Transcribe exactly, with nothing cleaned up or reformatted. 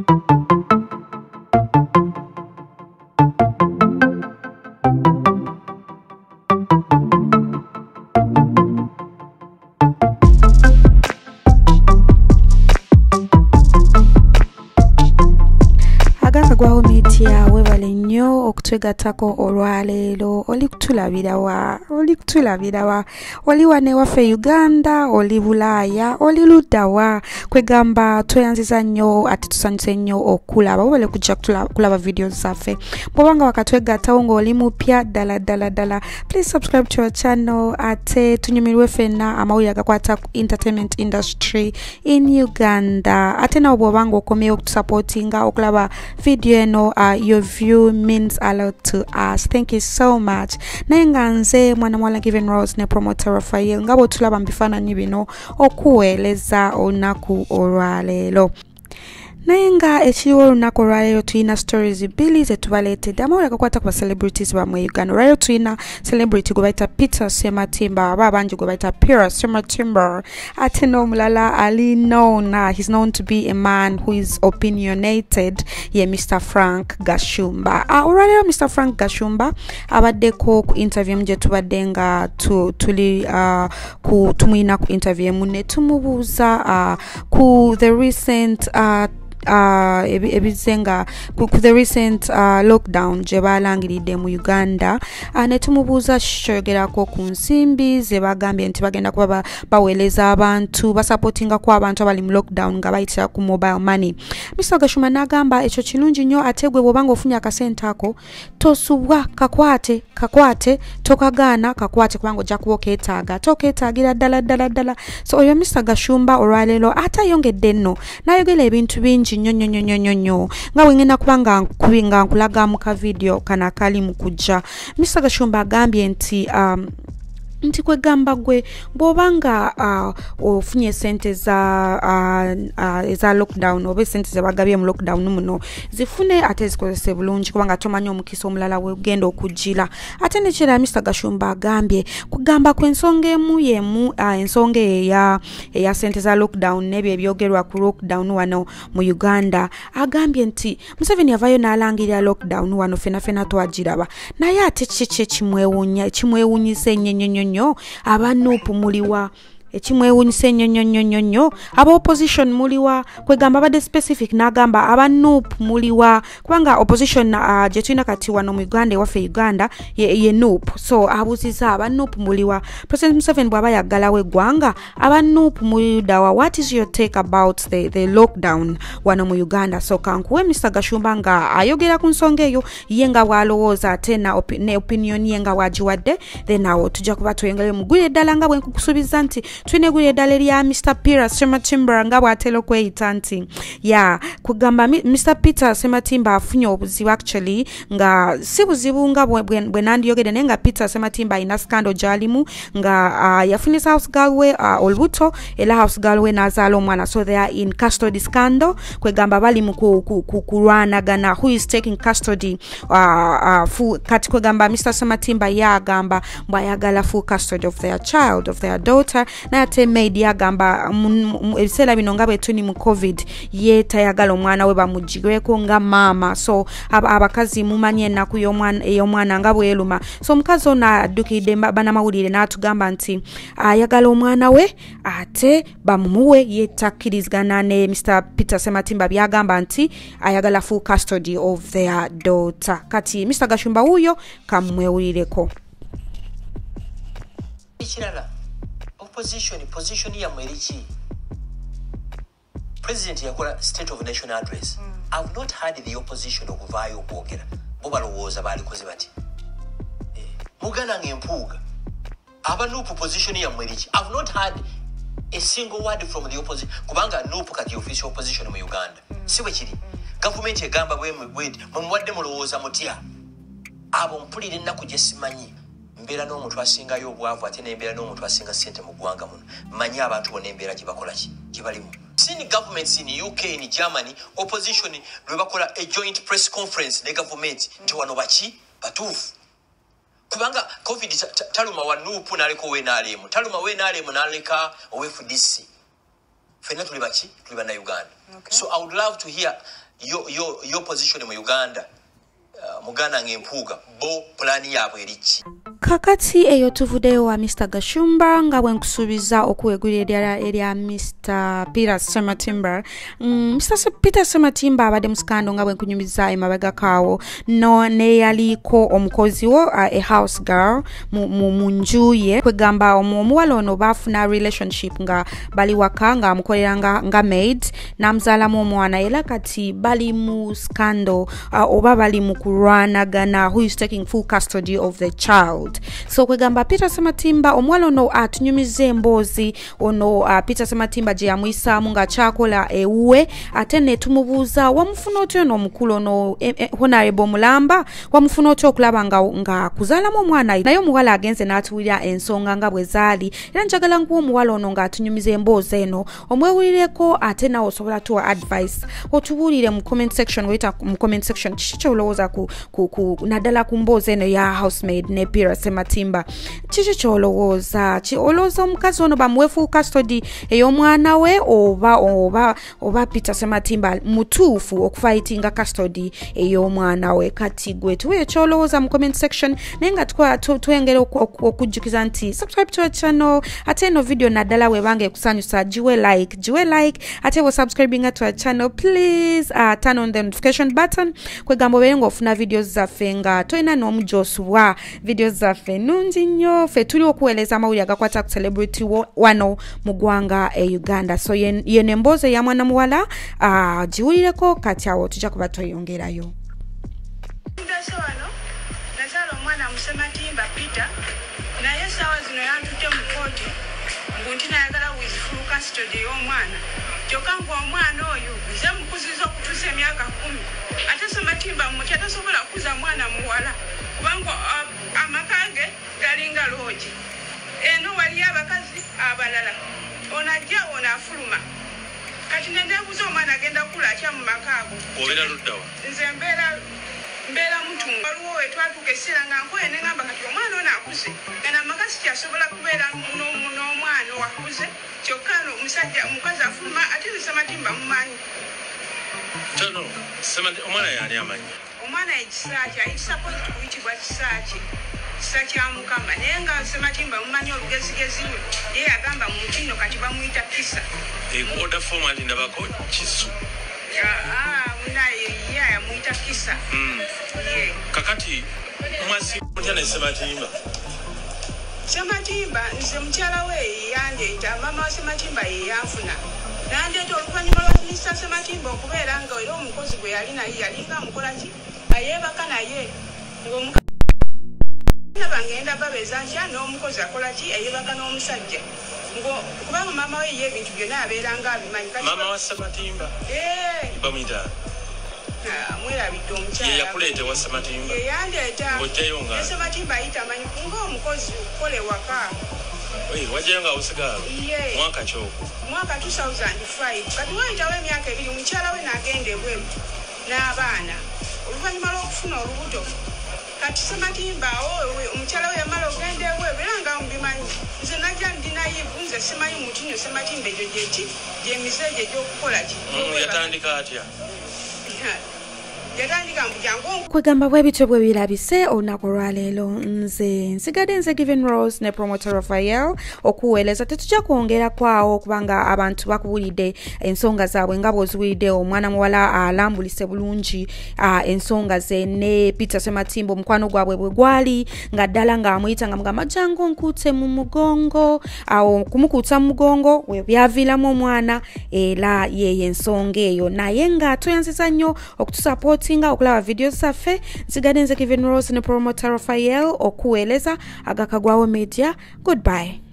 Gwaho media webale nnyo okutwegattako olwaleero oli kutulabira wa oli kutulabira wa oli wane waffe Uganda oli Bulaaya oli ludda wa kwegamba tweyanziza nnyo ate tusanyuse nnyo okulaba webale kujja kulaba videos zaffe bwobanga wakatwegattawo ng'oli mupya ddala ddala ddala please subscribe to our channel ate tunyumirwe ffenna amawulire agakwata ku entertainment industry in Uganda ate nawe bwobanga okomyewo okutusupportinga okulaba video you know uh, your view means a lot to us. Thank you so much. Nayenga nze mwana mwala Given Rose ne promoter Raphael ngabo tulaba mbifana bino okuweleza olunaku olwaleero. Nayenga ekiriwo olunaku olwaleero tuyina stories bbiri ze tubaleetedde amawulire agakwata ku celebrities bamwe Uganda. Olwaleero tuyina celebrity gwe bayita Peter Sematimba aba abangi gwe bayita Pira Sematimba ate n'omulala ali known uh, he's known to be a man who is opinionated ye Mister Frank Gashumba. Uh, olwaleero Mister Frank Gashumba abaddeko ku interview gye tubadde nga tu, tuli uh, ku tumuyina ku interview mu ne tumubuuza uh, ku the recent uh, uh ebizenga ku the recent uh, lockdown je balangiridde mu Uganda uh, ne tumubuuza shogerako ku nsimbi ze bagambye nti bagenda kuba baweleza abantu basupportinga kwa abantu abali mu lockdown nga bayitira ku mobile money. Mister Gashumba nagamba ekyo kirungi nnyo ategwe bwobanga ofunya akasente ako tosubwa kakwate kakwate tokagaana kakwate kubanga ojja kuba okeetaaga tokeetaagira ddala ddala ddala. So oyo Mister Gashumba olwaleero atayongedde nno nayogera ebintu bingi nnyo nnyo nnyo nnyo nnyo nga wengenda kubanga nkubinga nkulaga mu ka video kana kali mu kujja. Mister Gashumba agambye nti um, nti kwegamba gwe bwobanga uh, ofunye sente za uh, uh, za lockdown oba sente ze bagabye mu lockdown muno zifune ate zikozese bulungi kubanga tomanyi omukisa omulala we genda okujjira. Ate nekira Mister Gashumba agambye kugamba kw'ensonga emu yemu uh, ensonga eya eya sente za lockdown nebyo ebyogerwa ku lockdown wano mu Uganda agambye nti Museveni yavayo n'alangirira lockdown wano fena fena twagiraba naye ate kiki kimwewunya kimwewunyise nnyo nnyo abanupu muliwa ekimwewunyise nnyo nnyo nnyo nnyo aba opposition muliwa kwegamba bade specific nagamba abanupu muliwa kubanga opposition uh, je tulina kati wano mu Uganda waffe Uganda ye, ye nupu so abuziza abanupu muliwa. President Museveni bwaba yagala we gwanga abanupu mulidawa. What is your take about the, the lockdown wano mu Uganda? So kankuwe Mister Gashumba nga ayogera ku nsonga eyo yenga bwalowooza ate na opi, ne opinion yenga wajiwadde then awo tujja kuba tuyengere mugwire ddala nga bwe nkukusuubiza nti twinegulira ddala erya Mister Pira Sematimba nga bw'atera okweyita nti ya kugamba Mister Peter Sematimba afunye obuzibu actually nga si buzibu nga bwe nandiyogedde naye nga Peter Sematimba alina scandal gy'alimu nga uh, yafunisa house girl we uh, olubuto era house girl we n'azaala omwana so they are in custody scandal kwegamba bali mu kulwanagana who is taking custody uh, uh, full, kati kwegamba Mister Sematimba yagamba mbwayagala full custody of their child of their daughter na ate maid yagamba ebiseera bino nga bwe tuni mu covid ye tayagala omwana we bamugigweko nga mama so abakazi mumanyi ennaku ey'omwana nga bweluma so omukazi ono addukidde banamawulire n'atugamba nti ayagala omwana we ate bamumuwe ye takkirizigana ne Mister Peter Sematimba byagamba nti ayagala full custody of their daughter. Kati Mister Gashumba huyo kamwewulireko. Opposition, position ya mwerichi. President yakola State of Nation address. Mm. I've not heard the opposition okuvayo okwogera. Bo balowooza balikoze bati. Eh, mugana ngempuuga. Abanupu position ya mwerichi. I've not heard a single word from the opposition. Kubanga nupu kati official opposition mu Uganda. Mm. Siwe kiri. Mm. Government egamba bwe mwedi. Mumwadde mulowooza mutya. Abo mpulire nnaku gye simanyi. Mbera n'omuntu asingayo obwavu ate n'embeera n'omuntu asinga ssente mu ggwanga muno manyi abantu bonna embeera gye bakola ki gye balimu. Seen governments in U K in Germany opposition lwe bakola a joint press conference ne government nti wano baki batuufu kubanga covid taluma wa nupu n'aleka owe n'alemu taluma we n'alemu n'aleka owe F D C ffenna tuli baki tuli banna Uganda. Okay. So I would love to hear yo yo yo position mu Uganda uh, mugana ngempuga bo plani yabwe erichi kakati eyo tuvudeyo wa Mister Gashumba nga bwenkusubiza okuwegulira eryala erya Mister Peter Sematimba. mm, Mister Peter Sematimba abadde musikando nga bwenkunyumiza emabega kawo no ne yaliko omukozi wo uh, a house girl mu, mu, mu njuye kwegamba omuwala ono bafuna relationship nga bali waka nga amukolera nga, nga maid namuzalamu omwana era kati bali mu scandal uh, oba bali mu kulwanagana who is taking full custody of the child. So kwegamba Peter Sematimba omwalo no atunyumize emboozi ono uh, Peter Sematimba je yamwisamu nga chakola ewe ate ne tumubuuza wamufuna otyo no mukulu no eh, eh, Honorable Mulamba wamufuna otyo okulaba nga, nga kuzalamu omwana naye omuwala agenze n'atuwulira ensonga nga bwe zaali era njagala nkuwa omuwala ono nga atunyumize emboozi eno omwewulireko ate nawe osobola tuwa advice otubuulire mu comment section weta mu comment section kiki kyolowooza ku, ku, ku naddala ku mboozi eno ya housemaid ne Peter Sematimba kiki kyolowooza ki olowooza omukazi ono bamuwe full custody ey'omwana we oba oba oba Peter Sematimba mutuufu okufightinga custody ey'omwana we kati gwe tuwe kyolowooza mu comment section naye nga tukwa twengera okujjukiza nti subscribe to our channel ate no video naddala webanga ekusanyusa giwe like giwe like ate wo subscribing to our channel please uh, turn on the notification button kwegamba obeere ng'ofuna videos zaffe nga toyina n'omujosubwa videos zaffe nungi nnyo ffe tuli okuweereza amawulire agakwata ku celebrity wano mu ggwanga e Uganda so yene emboozi ya mwana muwala uh, giwulireko kati awo tujja kuba tweyongerayo. Sematimba Peter naye sawa zino yantute mu kooti mbu nti nayagala with full custody y'omwana kyokka ngu omwana oyo nze mukuziza okutuusa emyaka kumi ate Sematimba muti atasobola kukuza mwana muwala kubanga amaka ge galinga loogi eno waliyo abakazi abalala ono ajja ono afuluma kati nendeebuuza omwana agenda kukula atya mu maka ago obeera luddawa nze mbeera mbera mtu waliwo wetwatuka essira nga nkoye ne ngamba kati omwana ono akuze kana makasi kyasobola kubeera n'omwana wakuze kyokka omusajja omukazi afuluma ate Sematimba mumanyi tono omwana yali amanyi omwana ekisaaki ayitisa pozi kuyitibwa kisaaki kisa kya mukama naye nga Sematimba mumanyi olugezigezi lwe ye yagamba mu kino kati bamuyita kisa oda format ndabako kisu yamuyita kisa kakati mwasi mutya Sematimba Sematimba nze mukyala we yandeeta mama wa Sematimba ye yanfuna nandeeta oluvannyuma lwa Mister Sematimba okubeera nga era omukozi gwe yali naye yalinga mukola ki ayeebaka naye ngaomukana bangenda babeeza ntya n'omukozi akola ki ayeebaka n'omusajja kubanga mama we ye ebintu byonna abeeranga abimanyi mama wa Sematimba bamuyita mwerabidde omukyala ye yakuleetewa Sematimba ye yandeeta ojjayo nga Sematimba ayita amanyi ng'omukozi okukola ewaka wajjayo nga awusigalo mwaka kyoko mwaka two thousand five kati wayitawo emyaka ebiri mukyala we n'agenda ebweru n'abaana oluvannyuma lw'okufuna olubuto kati Sematimba omukyala we yamala ogenda ebweru era nga mubimanyi nze najja ndi nayivu nze simanyi muti nno Sematimba egyo gyeki gyemizeejo egy'okukola ki yatandika atya kwegamba bwe bityo bwe birabise olunaku olwaleero nze nsigadde nze Given Rose ne promoter Raphael okuweereza tetujja kwongera kwawo kubanga abantu bakubulidde ensonga zaabwe nga bw'oziwulidde omwana muwala alambulise bulungi ensonga ze ne Peter Sematimba omukwano gwabwe bwe gwali nga ddala ng'amuyita nga mugamba jangu nkuute mu mugongo awo kumukuuta mu mugongo we byaviiramu omwana era yeeye ensonga eyo naye nga tuyanziza nnyo okutusapootinga okulaba videos zaffe nsigadde nze Given Rose ne promoter Raphael okuweereza agakagwawo media. Goodbye.